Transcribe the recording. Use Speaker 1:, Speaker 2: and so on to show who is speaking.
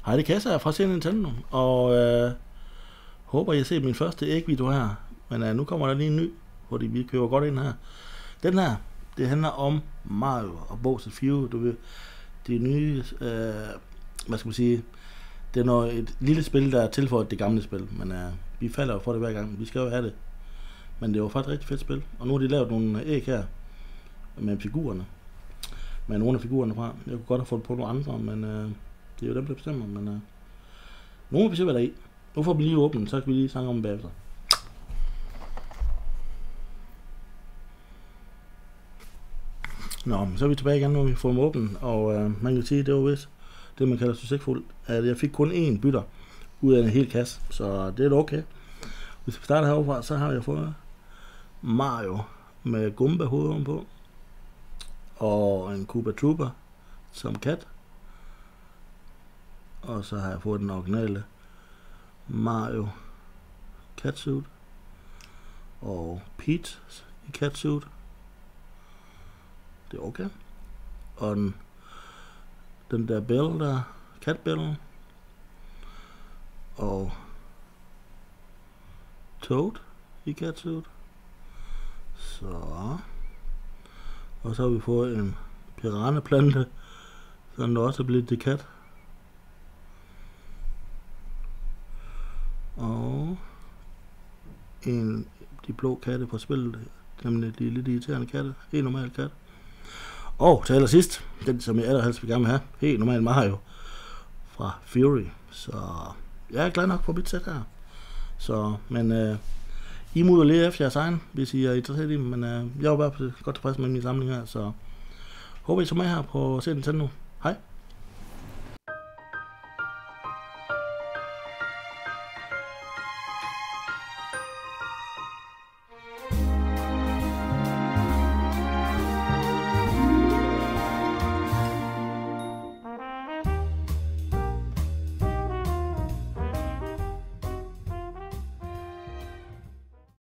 Speaker 1: Hej, det er Kasser fra Send Nintendo, og håber, I har set min første ægvideo her. Men nu kommer der lige en ny, fordi vi køber godt ind her. Den her, det handler om Mario og Bowser Fury. Du ved, det nye, hvad skal man sige, det er et lille spil, der er tilføjet det gamle spil. Men vi falder jo for det hver gang, vi skal jo have det. Men det var faktisk et rigtig fedt spil. Og nu har de lavet nogle æg her med figurerne. Med nogle af figurerne fra. Jeg kunne godt have fået på nogle andre, men det er jo dem, der bestemmer. Men nu må vi se, hvad der er i. Nu får vi lige åbnet, så kan vi lige snakke om bagefter. Nå, så er vi tilbage igen, når vi får dem åbnet. Og man kan sige, det var vist det, man kalder succesfuldt. At jeg fik kun én bytter ud af en hel kasse, så det er da okay. Hvis vi starter herovre, så har jeg fået Mario med Goomba-hovedet på. Og en Koopa Troopa som kat. Og så har jeg fået den originale Mario catsuit. Og Peach i catsuit. Det er okay. Og den der Bell der, catbellen. Og Toad i catsuit. Så. Og så har vi fået en piranha-plante, så den også er blevet til kat. Og de blå katte på spillet, nemlig de lidt irriterende katte, helt normal kat. Og til allersidst, den som jeg allerhelst vil gerne have, helt normal Mario fra Fury. Så jeg er glad nok på mit sæt her. Så, men I må jo lede efter jeres egen, hvis I er interesseret i dem, men jeg er jo bare godt tilfreds med min samling her, så håber I så med her på Send Nintendo.